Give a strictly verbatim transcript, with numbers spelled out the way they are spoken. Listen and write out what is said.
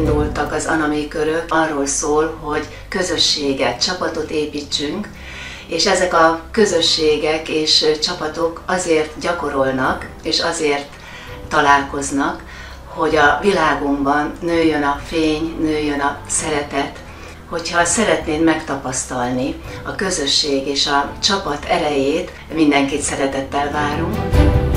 elindultak az Anami körök, arról szól, hogy közösséget, csapatot építsünk, és ezek a közösségek és csapatok azért gyakorolnak, és azért találkoznak, hogy a világunkban nőjön a fény, nőjön a szeretet. Hogyha szeretnéd megtapasztalni a közösség és a csapat erejét, mindenkit szeretettel várunk.